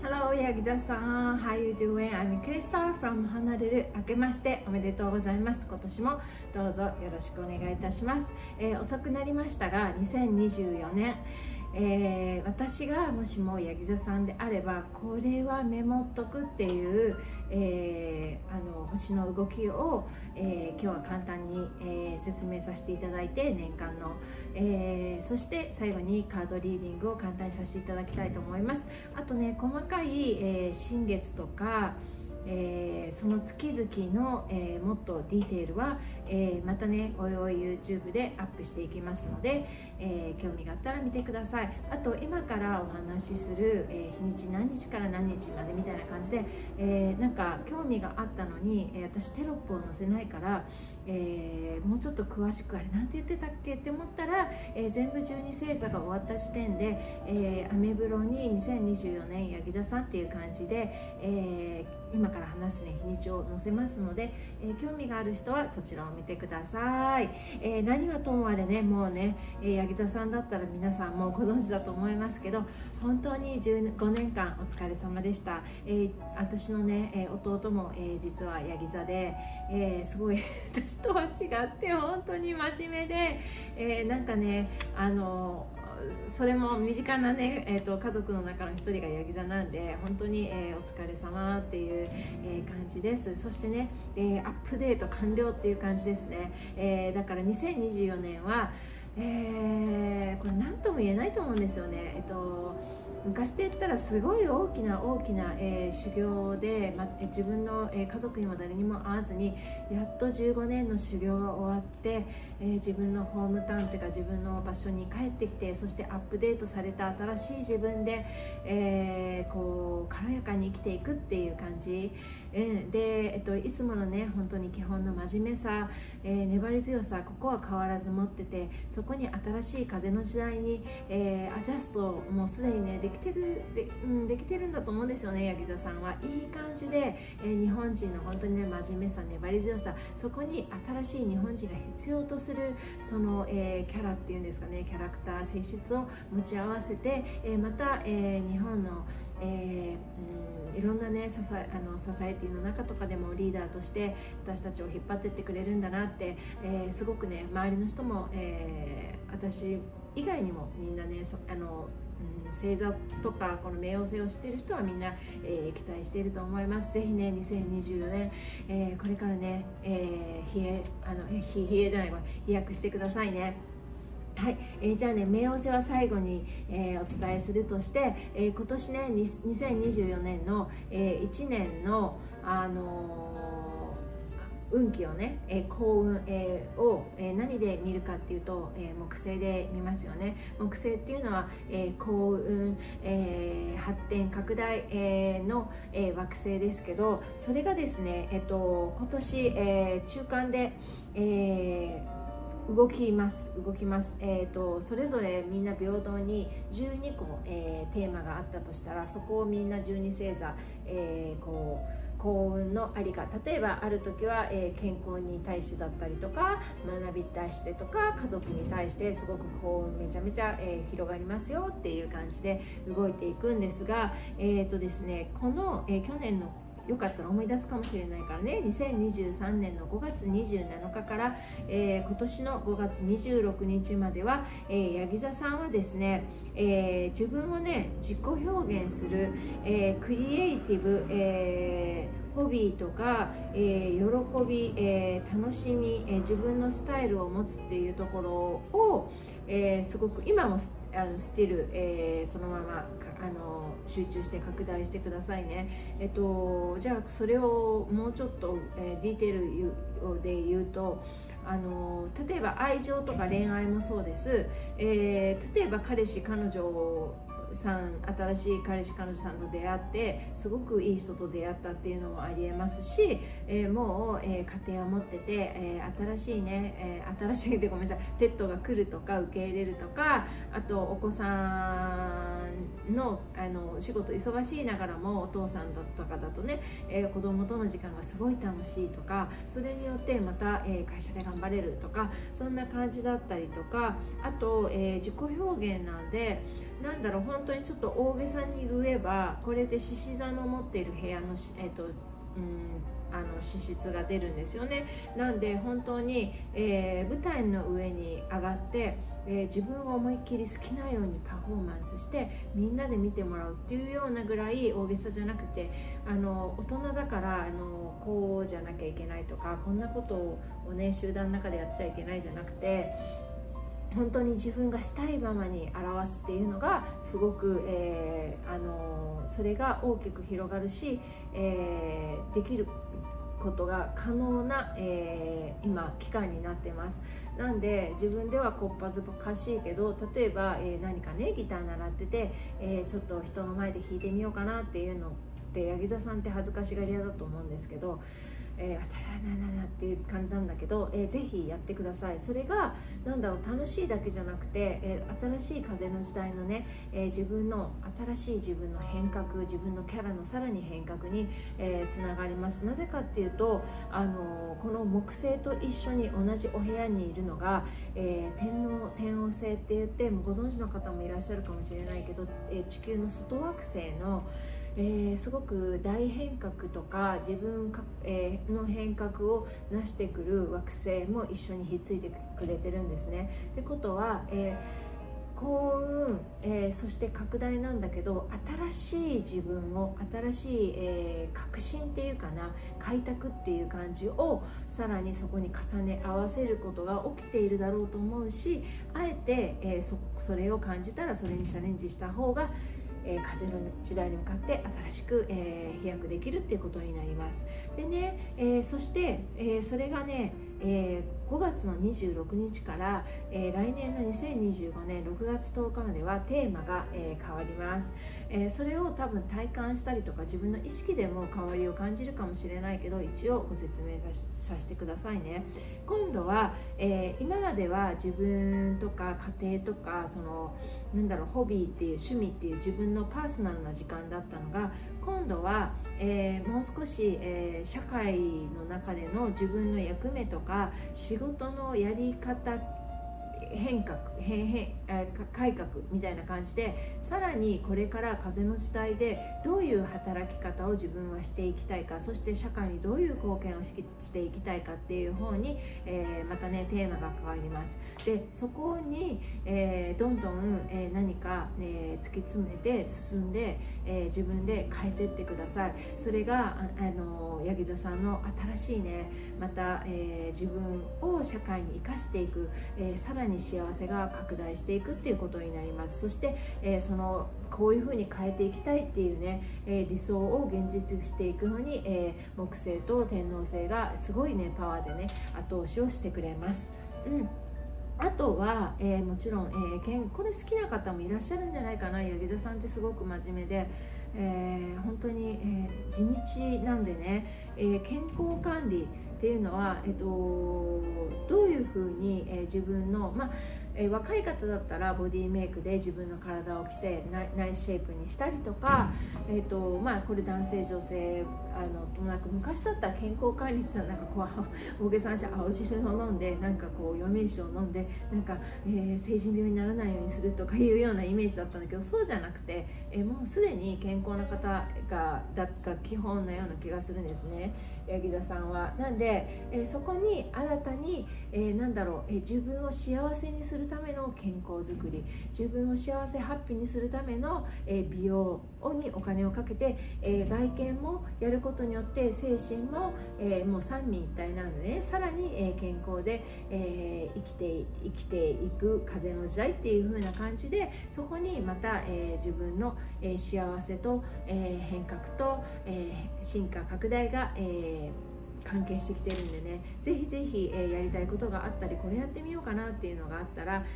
Hello, ヤギ座さん。How you doing? I'm Krista from Honolulu. 明けましておめでとうございます。今年もどうぞよろしくお願いいたします。遅くなりましたが、2024年、私がもしもヤギ座さんであれば、これはメモっとくっていう、星の動きを、今日は簡単に、説明させていただいて、年間の、そして最後にカードリーディングを簡単にさせていただきたいと思います。あとね、細かい、新月とかその月々の、もっとディテールは、またねおいおい YouTube でアップしていきますので、興味があったら見てください。あと今からお話しする、日にち何日から何日までみたいな感じで、なんか興味があったのに、私テロップを載せないから、もうちょっと詳しくあれなんて言ってたっけって思ったら、全部12星座が終わった時点で、アメブロに2024年ヤギ座さんっていう感じで、今から話すね日にちを載せますので、興味がある人はそちらを見てください。何はともあれね、もうね、ヤギ座さんだったら皆さんもうご存知だと思いますけど、本当に15年間お疲れ様でした。私のね、弟も、実はヤギ座で、すごい私とは違って本当に真面目で、なんかねそれも身近なね、家族の中の一人がヤギ座なんで、本当に、お疲れ様っていう、感じです。そしてね、アップデート完了っていう感じですね。だから2024年は、これ何とも言えないと思うんですよね。昔で言ったらすごい大きな、修行で、自分の、家族にも誰にも会わずにやっと15年の修行が終わって、自分のホームタウンというか自分の場所に帰ってきて、そしてアップデートされた新しい自分で、こう軽やかに生きていくっていう感じ、で、いつものね本当に基本の真面目さ、粘り強さ、ここは変わらず持ってて、そこに新しい風の時代に、アジャストもうすでにねできてるんだと思うんですよね。ヤギ座さんはいい感じで、日本人の本当にね真面目さ、粘り強さ、そこに新しい日本人が必要とするその、キャラっていうんですかね、キャラクター、性質を持ち合わせて、また、日本のいろんなねソサエティの中とかでもリーダーとして私たちを引っ張ってってくれるんだなって、すごくね周りの人も、私以外にもみんなね星座とかこの冥王星を知っている人はみんな、期待していると思います。ぜひね2024年、これからね、飛躍してくださいね。はい、じゃあね冥王星は最後に、お伝えするとして、今年ね2024年の、1年の運気をね、幸運、を、何で見るかっていうと、木星で見ますよね。木星っていうのは、幸運、発展拡大、の、惑星ですけど、それがですね、今年、中間で、動きます。それぞれみんな平等に12個、テーマがあったとしたら、そこをみんな12星座、幸運のありか、例えばある時は、健康に対してだったりとか、学びに対してとか、家族に対してすごく幸運めちゃめちゃ、広がりますよっていう感じで動いていくんですが、ですね、この、去年のよかったら思い出すかもしれないからね、2023年の5月27日から、今年の5月26日までは、ヤギ座さんはですね、自分をね自己表現する、クリエイティブ、ホビーとか、喜び、楽しみ、自分のスタイルを持つっていうところを、すごく今もスティル、そのまま集中して拡大してくださいね。じゃあそれをもうちょっと、ディテールで言うと、例えば愛情とか恋愛もそうです。例えば彼氏彼女さん、新しい彼氏彼女さんと出会ってすごくいい人と出会ったっていうのもありえますし、もう、家庭を持ってて、新しいね、新しいでごめんなさい、ペットが来るとか受け入れるとか、あとお子さんのお仕事忙しいながらもお父さんだとかだとね、子供との時間がすごい楽しいとか、それによってまた、会社で頑張れるとか、そんな感じだったりとか、あと、自己表現なんで、なんだろう、 本当にちょっと大げさに言えば、これで獅子座の持っている部屋の資質が出るんですよね。なんで本当に、舞台の上に上がって、自分を思いっきり好きなようにパフォーマンスしてみんなで見てもらうっていうようなぐらい大げさじゃなくて、大人だからこうじゃなきゃいけないとか、こんなことをね集団の中でやっちゃいけないじゃなくて、本当に自分がしたいままに表すっていうのがすごく、それが大きく広がるし、できることが可能な、今期間になってます。なんで自分ではこっぱずかしいけど、例えば、何かねギター習ってて、ちょっと人の前で弾いてみようかなっていうのってヤギ座さんって恥ずかしがり屋だと思うんですけど、っていう感じなんだけど、ぜひやってください。それがなんだろう、楽しいだけじゃなくて、新しい風の時代のね、自分の新しい自分の変革、自分のキャラのさらに変革に、つながります。なぜかっていうと、この木星と一緒に同じお部屋にいるのが、天王星って言って、ご存知の方もいらっしゃるかもしれないけど、地球の外惑星のすごく大変革とか自分の変革を成してくる惑星も一緒にひっついてくれてるんですね。ってことは、幸運、そして拡大なんだけど、新しい自分を新しい、革新っていうかな、開拓っていう感じをさらにそこに重ね合わせることが起きているだろうと思うし、あえて、それを感じたらそれにチャレンジした方が風の時代に向かって新しく、飛躍できるっていうことになります。でね、そして、それがね、5月の26日から、来年の2025年6月10日まではテーマが、変わります。それを多分体感したりとか自分の意識でも変わりを感じるかもしれないけど、一応ご説明させてくださいね。今度は、今までは自分とか家庭とかホビーっていう趣味っていう自分のパーソナルな時間だったのが、今度は、もう少し、社会の中での自分の役目とか仕事のやり方改革みたいな感じで、さらにこれから風の時代でどういう働き方を自分はしていきたいか、そして社会にどういう貢献をしていきたいかっていう方に、またねテーマが変わります。でそこに、どんどん、何か、突き詰めて進んで、自分で変えていってください。それがヤギ座さんの新しいね、また、自分を社会に生かしていく、さらに幸せが拡大していくっていうことになります。そして、こういうふうに変えていきたいっていうね、理想を現実していくのに、木星と天王星がすごいねパワーでね後押しをしてくれます。あとは、もちろん、これ好きな方もいらっしゃるんじゃないかな。ヤギ座さんってすごく真面目で、本当に、地道なんでね、健康管理っていうのは、どういうふうに、自分の、若い方だったらボディメイクで自分の体を着てナイスシェイプにしたりとか、これ男性女性昔だったら健康管理士さん大げさな青汁を飲んで陽明酒を飲んで成人病にならないようにするとかいうようなイメージだったんだけど、そうじゃなくて、もうすでに健康な方が基本のような気がするんですね、ヤギ座さんは。なんで、そこに新たに、自分を幸せにするための健康づくり、自分を幸せハッピーにするための、美容にお金をかけて、外見もやることによって精神も、もう三位一体なのでね、さらに、健康で、生きていく風の時代っていう風な感じで、そこにまた、自分の、幸せと、変革と、進化拡大が、関係してきてるんでね、ぜひぜひ、やりたいことがあったり、これやってみようかなっていうのがあったら、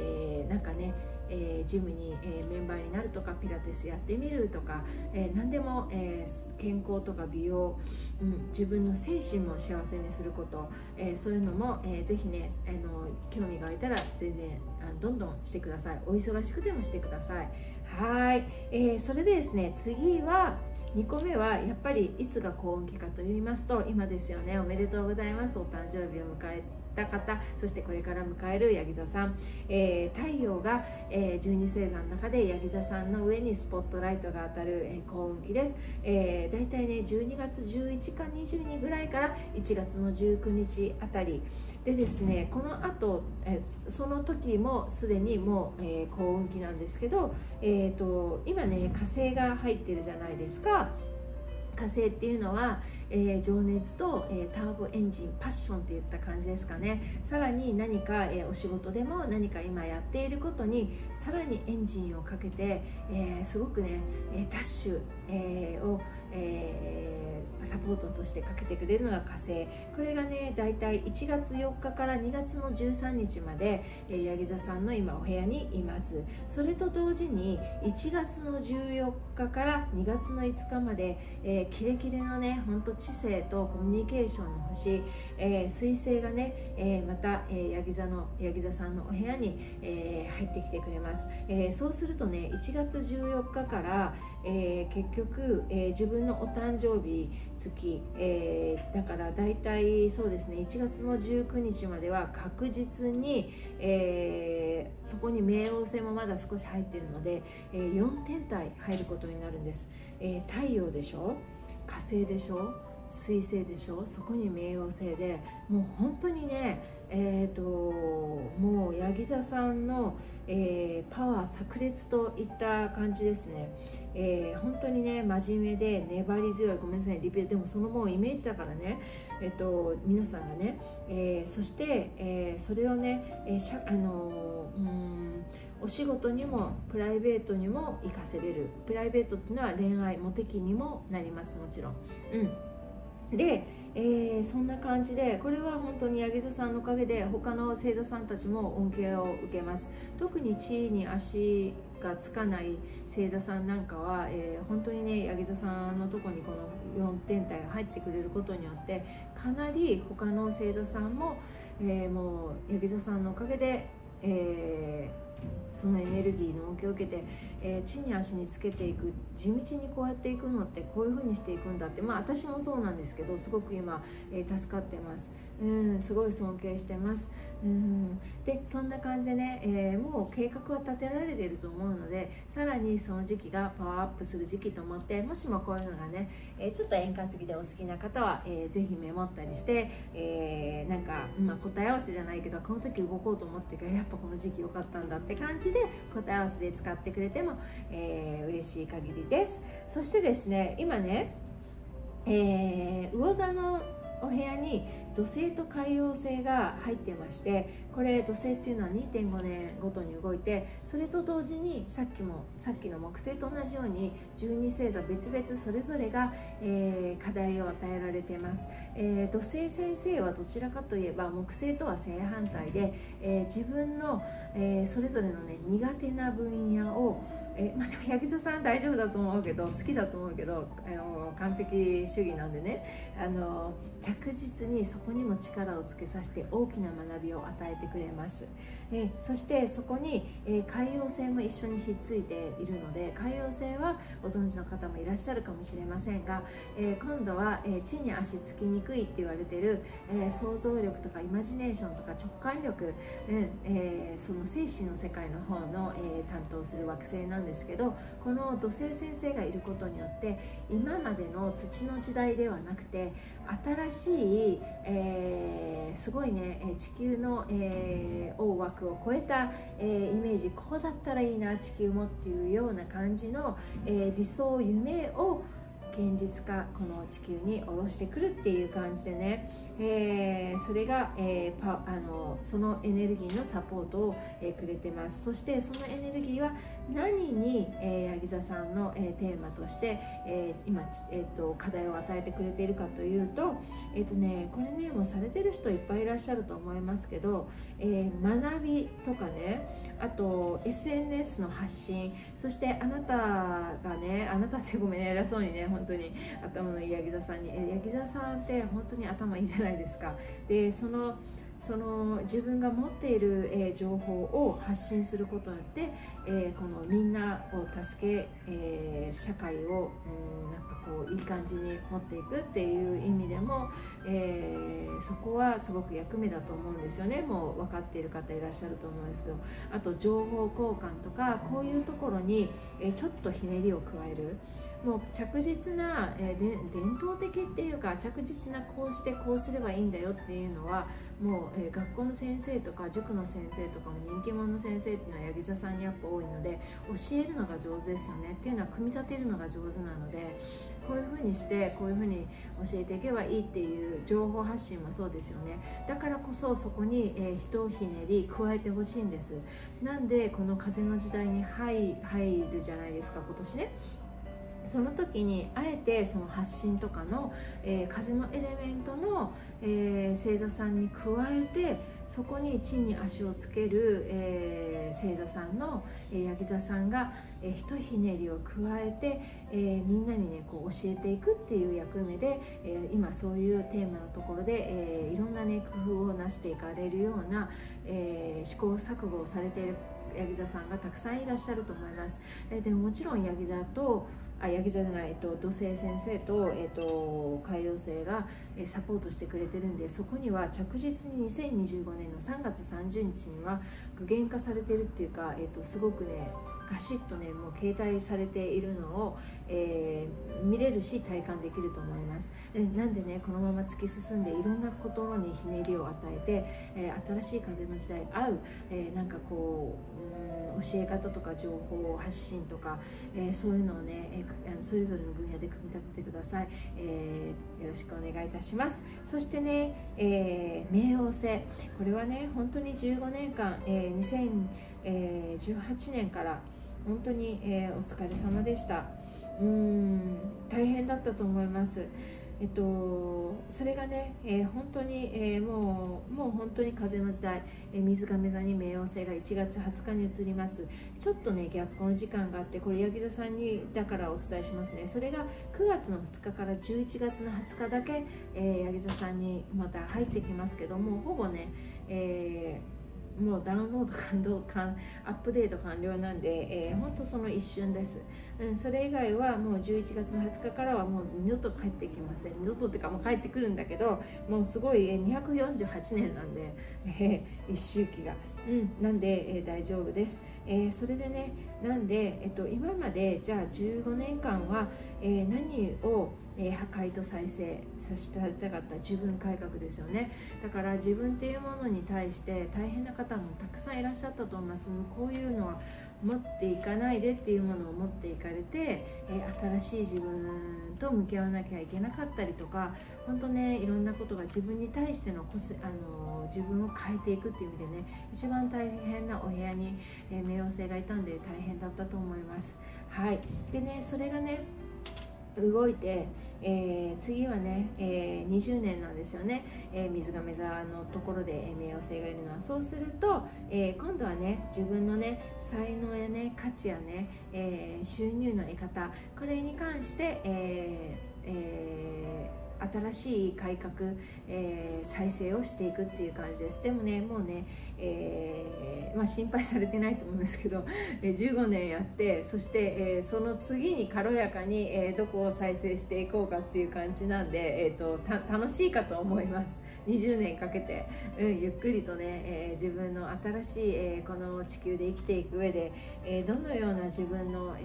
ジムに、メンバーになるとか、ピラティスやってみるとか、何でも、健康とか美容、自分の精神も幸せにすること、そういうのも、ぜひね興味が湧いたら全然どんどんしてください。お忙しくてもしてください。はい、それでですね、次は2個目はやっぱりいつが幸運期かと言いますと、今ですよね。おめでとうございます。お誕生日を迎えった方、そしてこれから迎えるヤギ座さん、太陽が、12星座の中でヤギ座さんの上にスポットライトが当たる、幸運期です。だいたいね12月11か22ぐらいから1月の19日あたりでですね、この後、その時もすでにもう、幸運期なんですけど、今ね火星が入ってるじゃないですか。火星っていうのは、情熱と、ターボエンジン、パッションっていった感じですかね。さらに何か、お仕事でも何か今やっていることにさらにエンジンをかけて、すごくねダッシュ、を、サポートとしてかけてくれるのが火星。これがねだいたい1月4日から2月の13日まで、ヤギ座さんの今お部屋にいます。それと同時に1月の14日から2月の5日まで、キレキレのね本当知性とコミュニケーションの星、水星がね、また、ヤギ座さんのお部屋に、入ってきてくれます。そうするとね1月14日から、結局、自分のお誕生日月、だからだいたいそうですね1月の19日までは確実に、そこに冥王星もまだ少し入っているので、4天体入ることになるんです。太陽でしょ、火星でしょ、水星でしょ、そこに冥王星で、もう本当にねもうヤギ座さんの、パワー炸裂といった感じですね。本当にね真面目で粘り強い、ごめんなさいリピートでもそのもうイメージだからね、皆さんがね、そして、それをね、お仕事にもプライベートにも活かせれる。プライベートっていうのは恋愛モテ期にもなります、もちろん。で、そんな感じで、これは本当にヤギ座さんのおかげで他の星座さんたちも恩恵を受けます。特に地に足がつかない星座さんなんかは、本当にねヤギ座さんのとこにこの4天体が入ってくれることによってかなり他の星座さんも、もうヤギ座さんのおかげで、そのエネルギーの恩恵を受けて、地に足につけていく、地道にこうやっていくのってこういう風にしていくんだって、私もそうなんですけど、すごく今、助かってます。すごい尊敬してます。でそんな感じでね、もう計画は立てられていると思うので、さらにその時期がパワーアップする時期と思って、もしもこういうのがね、ちょっと円滑ぎでお好きな方は、ぜひメモったりして、なんか、答え合わせじゃないけどこの時動こうと思ってからやっぱこの時期良かったんだって感じで答え合わせで使ってくれても、嬉しい限りです。そしてですね今ね、魚座のお部屋に土星と海王星が入ってまして、これ土星っていうのは 2.5 年ごとに動いて、それと同時にさっきの木星と同じように12星座別々それぞれが、課題を与えられています。土星先生はどちらかといえば木星とは正反対で、自分の、それぞれのね苦手な分野をでもヤギ座さん大丈夫だと思うけど、好きだと思うけど、完璧主義なんでね、着実にそこにも力をつけさせて大きな学びを与えてくれます。そしてそこに、海王星も一緒にひっついているので、海王星はご存知の方もいらっしゃるかもしれませんが、今度は、地に足つきにくいって言われている、想像力とかイマジネーションとか直感力、その精神の世界の方の、担当する惑星なんですけど、この土星先生がいることによって今までの土の時代ではなくて新しい、すごいね地球の、大枠を超えた、イメージ、こうだったらいいな地球もっていうような感じの、理想夢を現実化この地球に下ろしてくるっていう感じでね、それが、そのエネルギーのサポートを、くれてます。そしてそのエネルギーは何に、ヤギ座さんの、テーマとして、今、課題を与えてくれているかというと、これねもうされてる人いっぱいいらっしゃると思いますけど、学びとかね、あと SNS の発信、そしてあなたがね、あなたってごめんね偉そうにね本当に頭のいいヤギ座さんに、ヤギ座さんって本当に頭いいじゃないですか。でそのその自分が持っている、情報を発信することによって、このみんなを助け、社会を、なんかこういい感じに持っていくっていう意味でも、そこはすごく役目だと思うんですよね。もう分かっている方いらっしゃると思うんですけど、あと情報交換とかこういうところに、ちょっとひねりを加える。もう着実な、伝統的っていうか、着実なこうしてこうすればいいんだよっていうのはもう、学校の先生とか塾の先生とかも人気者の先生っていうのはヤギ座さんにやっぱ多いので、教えるのが上手ですよね。っていうのは組み立てるのが上手なので、こういうふうにしてこういうふうに教えていけばいいっていう情報発信もそうですよね。だからこそそこに、一ひねり加えてほしいんです。なんでこの風の時代に入るじゃないですか、今年ね。その時にあえてその発信とかの、風のエレメントの、星座さんに加えて、そこに地に足をつける、星座さんの、ヤギ座さんが、ひとひねりを加えて、みんなにねこう教えていくっていう役目で、今そういうテーマのところで、いろんなね工夫をなしていかれるような、試行錯誤をされているヤギ座さんがたくさんいらっしゃると思います。でももちろんヤギ座じゃない、土星先生と、海王星がサポートしてくれてるんで、そこには着実に2025年の3月30日には具現化されてるっていうか、すごくねガシッとねもう携帯されているのを、見れるし体感できると思います。なんでねこのまま突き進んでいろんなことにひねりを与えて、新しい風の時代に合う、なんかこう、教え方とか情報発信とか、そういうのをね、それぞれの分野で組み立ててください。よろしくお願いいたします。そしてね、冥王星、これはね本当に15年間、2018年から本当に、お疲れ様でした。大変だったと思います。それがね、本当に、もう本当に風の時代、水亀座に冥王星が1月20日に移ります。ちょっとね逆行の時間があって、これヤギ座さんにだからお伝えしますね。それが9月の2日から11月の20日だけ、ヤギ座さんにまた入ってきますけども、ほぼね、もうダウンロードアップデート完了なんで、本当その一瞬です。それ以外はもう11月の20日からはもう二度と帰ってきません。二度とっていうかもう帰ってくるんだけど、もうすごい248年なんで、一周期が、なんで、大丈夫です。それでね、なんで、今までじゃあ15年間は、何を破壊と再生させてあげたかった、自分改革ですよね。だから自分っていうものに対して大変な方もたくさんいらっしゃったと思います。こういうのは持っていかないでっていうものを持っていかれて、新しい自分と向き合わなきゃいけなかったりとか、本当ねいろんなことが自分に対しての自分を変えていくっていう意味でね、一番大変なお部屋に、冥王星がいたんで大変だったと思います。はい。でね、それがね動いて、次はね、20年なんですよね、水亀座のところで、冥王星がいるのは。そうすると、今度はね自分のね才能やね価値やね、収入の得方、これに関して、新しい改革、再生をしていくっていう感じです。でもねもうね、心配されてないと思うんですけど、15年やって、そして、その次に軽やかに、どこを再生していこうかっていう感じなんで、楽しいかと思います。20年かけて、ゆっくりとね、自分の新しい、この地球で生きていく上で、どのような自分の、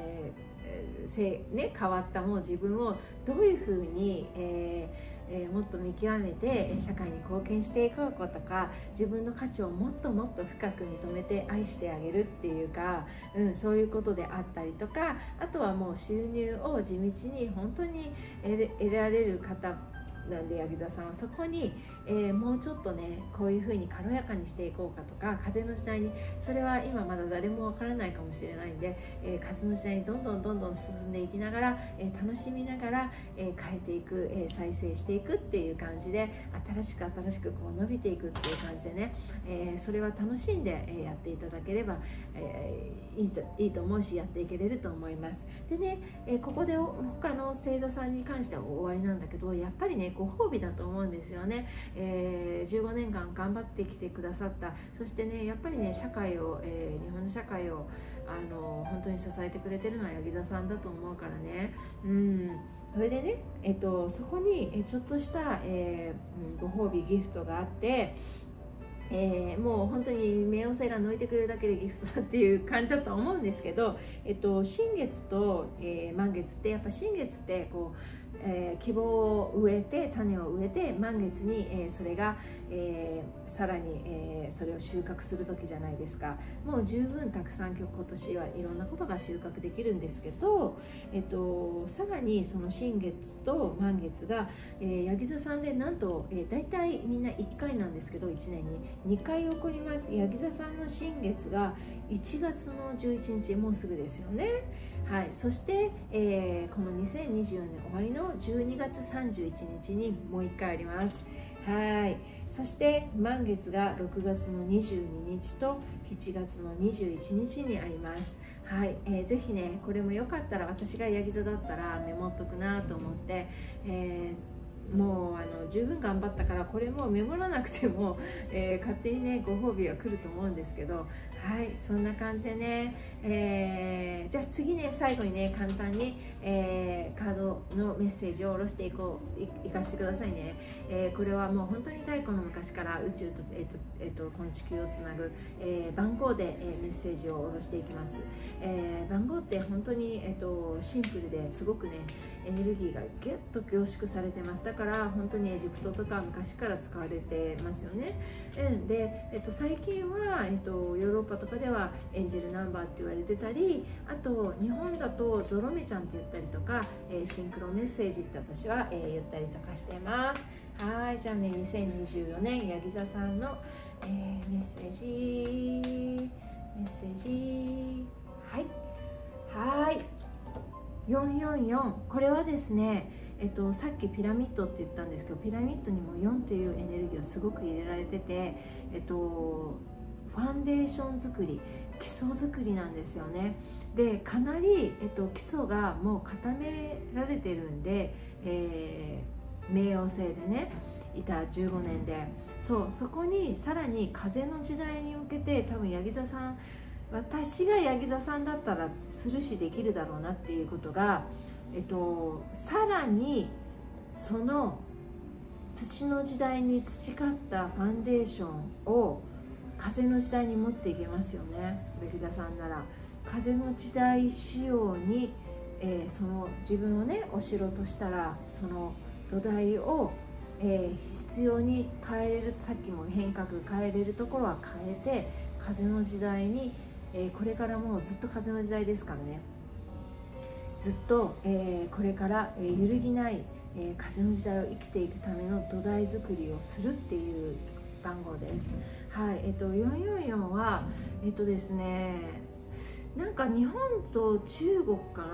変わったもう自分をどういうふうに、もっと見極めて社会に貢献していこうとか、自分の価値をもっともっと深く認めて愛してあげるっていうか、そういうことであったりとか、あとはもう収入を地道に本当に得られる方なんで、ヤギ座さんはそこに、もうちょっとねこういうふうに軽やかにしていこうかとか、風の時代に、それは今まだ誰もわからないかもしれないんで、風の時代にどんどん進んでいきながら、楽しみながら、変えていく、再生していくっていう感じで、新しくこう伸びていくっていう感じでね、それは楽しんで、やっていただければ、いいと思うし、やっていけれると思います。でね、ここで他の星座さんに関しては終わりなんだけど、やっぱりねねご褒美だと思うんですよね。15年間頑張ってきてくださった、そしてねやっぱりね社会を、日本の社会を本当に支えてくれてるのは柳座さんだと思うからね。それでね、そこにちょっとした、ご褒美ギフトがあって、もう本当に冥王星が抜いてくれるだけでギフトだっていう感じだと思うんですけど、新月と、満月ってやっぱ新月ってこう、希望を植えて種を植えて満月に、それが、さらに、それを収穫する時じゃないですか。もう十分たくさん今年はいろんなことが収穫できるんですけど、さらにその新月と満月が、柳座さんでなんと、大体みんな1回なんですけど1年に2回起こります。柳座さんの新月が1月の11日、もうすぐですよね。はい、そして、この2024年終わりの12月31日にもう1回あります。はい、そして満月が6月の22日と7月の21日にあります。はい、ぜひねこれもよかったら、私がヤギ座だったらメモっとくなと思って、もう十分頑張ったからこれもメモらなくても、勝手にねご褒美は来ると思うんですけど、はい、そんな感じでね、じゃあ次ね最後にね簡単に、カードのメッセージを下ろしていかせてくださいね。これはもう本当に太古の昔から宇宙と、この地球をつなぐ、番号で、メッセージを下ろしていきます。番号って本当に、シンプルですごくねエネルギーがギュッと凝縮されてます。だから本当にエジプトとか昔から使われてますよね。で、最近は、ヨーロッパとかではエンジェルナンバーって言われてたり、あと日本だとゾロ目ちゃんって言ったりとか、シンクロメッセージって私は、言ったりとかしてます。はい、じゃあね2024年ヤギ座さんの、メッセージはい444、これはですね、さっきピラミッドって言ったんですけど、ピラミッドにも4っていうエネルギーをすごく入れられてて、ファンデーション作り、基礎作りなんですよね。でかなり、基礎がもう固められてるんで、冥王星でねいた15年で、そこにさらに風の時代に向けて、多分ヤギ座さん、私がヤギ座さんだったらするしできるだろうなっていうことが、さらにその土の時代に培ったファンデーションを風の時代に持っていけますよね。ヤギ座さんなら風の時代仕様に、その自分をねお城としたらその土台を、必要に変えれる、さっきも変革変えれるところは変えて、風の時代にこれからもうずっと風の時代ですからね、ずっと、これから、揺るぎない、風の時代を生きていくための土台作りをするっていう番号です。はい、444はですね、なんか日本と中国から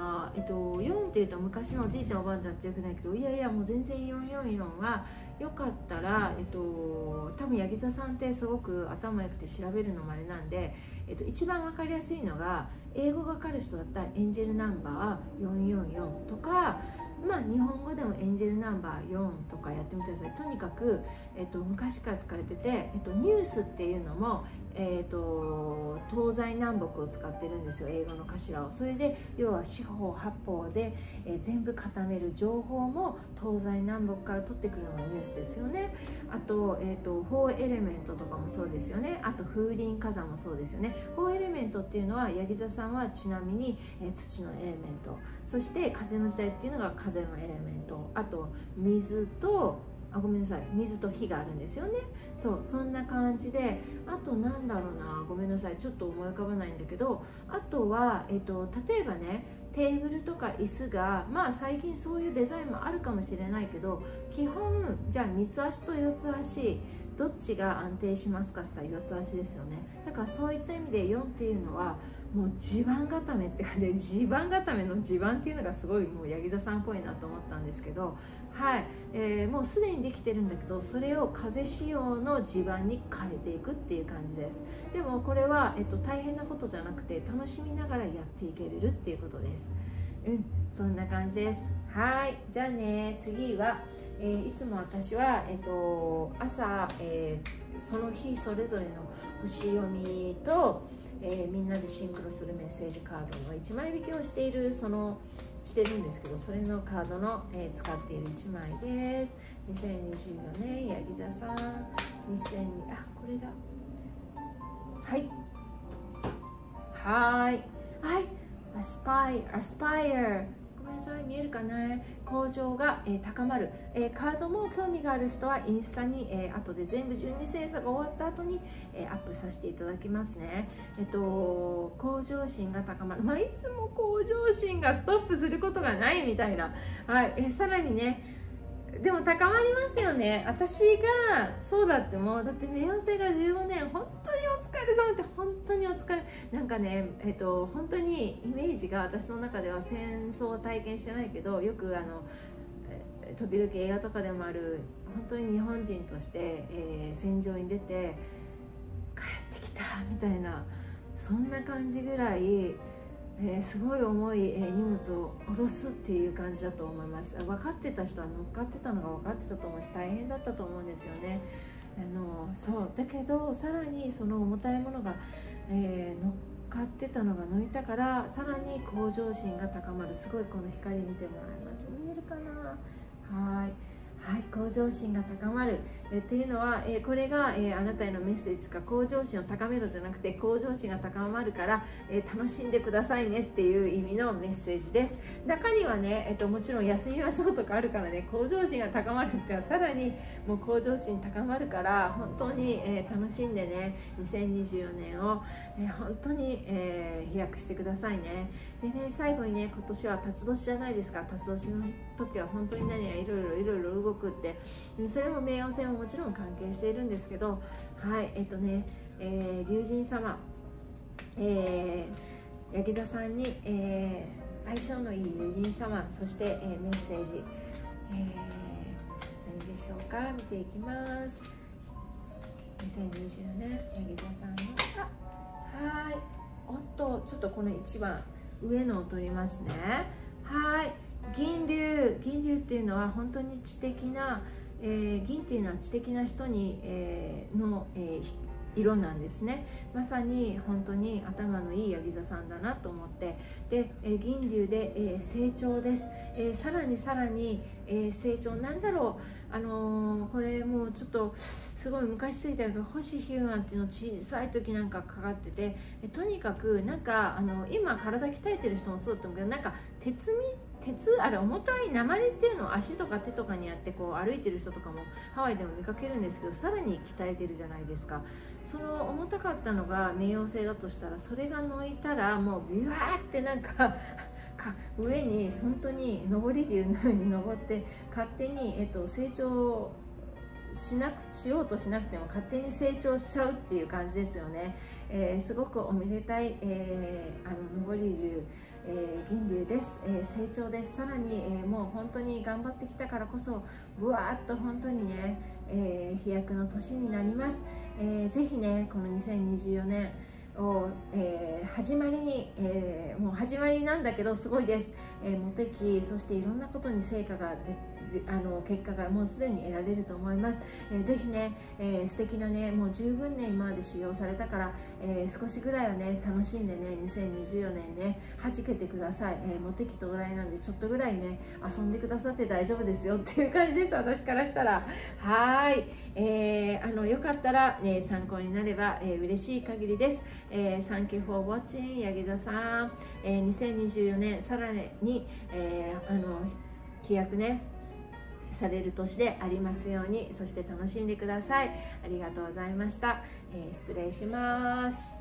、4っていうと昔のおじいちゃんおばあちゃんってよくないけど、いやいやもう全然444はよかったら、多分ヤギ座さんってすごく頭良くて調べるのもあれなんで、一番分かりやすいのが、英語が分かる人だったらエンジェルナンバー444とか、日本語でもエンジェルナンバー4とかやってみてください。とにかく、昔から使われてて、ニュースっていうのも、東西南北を使ってるんですよ、英語の頭を。それで要は四方八方で、全部固める情報も東西南北から取ってくるのがニュースですよね。あと、4エレメントとかもそうですよね。あと風林火山もそうですよね。4エレメントっていうのは、ヤギ座さんはちなみに、土のエレメント、そして風の時代っていうのが風のエレメント、あと水と水と火があるんですよね。そんな感じで、あとなんだろうな、ごめんなさい、ちょっと思い浮かばないんだけど、あとは、例えばねテーブルとか椅子が、最近そういうデザインもあるかもしれないけど、基本じゃあ三つ足と四つ足どっちが安定しますかって言ったら四つ足ですよね。だからそういった意味で4っていうのはもう地盤固めって感じで、地盤固めの地盤っていうのがすごいもうヤギ座さんっぽいなと思ったんですけど、はい、もうすでにできてるんだけど、それを風仕様の地盤に変えていくっていう感じです。でもこれは、大変なことじゃなくて楽しみながらやっていけれるっていうことです。 そんな感じです。はい、じゃあね、次は、いつも私は、朝、その日それぞれの星読みと、みんなでシンクロするメッセージカードの1枚引きをしてるんですけど、それのカードの、使っている1枚です。2024年、ヤギ座さん、これだ。はい、アスパイア、ごめんなさい、見えるかな。向上が、高まる、カードも興味がある人はインスタに、後で全部12星座が終わった後に、アップさせていただきますね。向上心が高まる、いつも向上心がストップすることがないみたいな、さらにね、でも高まりますよね。私がそうだって、もうだって冥王星が15年、本当にお疲れ様って、本当にお疲れ。なんかね、本当にイメージが私の中では、戦争を体験してないけど、よく時々映画とかでもある、本当に日本人として、戦場に出て帰ってきたみたいな、そんな感じぐらい、すごい重い、荷物を下ろすっていう感じだと思います。分かってた人は乗っかってたのが分かってたと思うし、大変だったと思うんですよね。そうだけど、さらにその重たいものが、乗っかってたのが抜いたから、さらに向上心が高まる。すごいこの光見てもらえます？見えるかな。向上心が高まる、っていうのは、これが、あなたへのメッセージですか。向上心を高めろじゃなくて、向上心が高まるから、楽しんでくださいねっていう意味のメッセージです。中にはね、もちろん休みましょうとかあるからね、向上心が高まるっていうのはさらにもう向上心高まるから、本当に、楽しんでね、2024年を、本当に、飛躍してくださいね。でね、最後にね、今年は辰年じゃないですか。辰年の時は本当に何がいろいろ動くって、それも冥王星ももちろん関係しているんですけど、龍神様、ヤギ座さんに、相性のいい龍神様、そして、メッセージ、何でしょうか。見ていきます。2020年ヤギ座さんのおっと、ちょっとこの一番上のを取りますね。銀龍っていうのは本当に知的な、銀っていうのは知的な人に、の、色なんですね。まさに本当に頭のいいヤギ座さんだなと思って、で、銀龍で、成長です。さらに、成長なんだろう。これもうちょっとすごい昔ついたけど、星ヒューマンっていうの小さい時なんかかかってて、とにかくなんか今体鍛えてる人もそうだと思うけど、なんか鉄あれ重たい鉛っていうのを足とか手とかにやってこう歩いてる人とかもハワイでも見かけるんですけど、さらに鍛えてるじゃないですか。その重たかったのが冥王星だとしたら、それが抜いたらもうビュワーってなんか上に本当に上り竜のように登って勝手に、成長しようとしなくても勝手に成長しちゃうっていう感じですよね。すごくおめでたい、上り竜、銀龍です。成長です。さらに、もう本当に頑張ってきたからこそぶわーっと本当にね、飛躍の年になります。ぜひね、この2024年を、始まりに、もう始まりなんだけどすごいです。モテ期、そしていろんなことに成果が結果がもうすでに得られると思います。ぜひね、素敵なね、もう十分ね今まで修行されたから、少しぐらいはね楽しんでね、2024年ね弾けてください。モテ期到来なんでちょっとぐらいね遊んでくださって大丈夫ですよっていう感じです、私からしたら。よかったら、ね、参考になれば、嬉しい限りです。Thank you for watching ヤギ座さん、2024年さらに、飛躍ねされる年でありますように。そして楽しんでください。ありがとうございました。失礼します。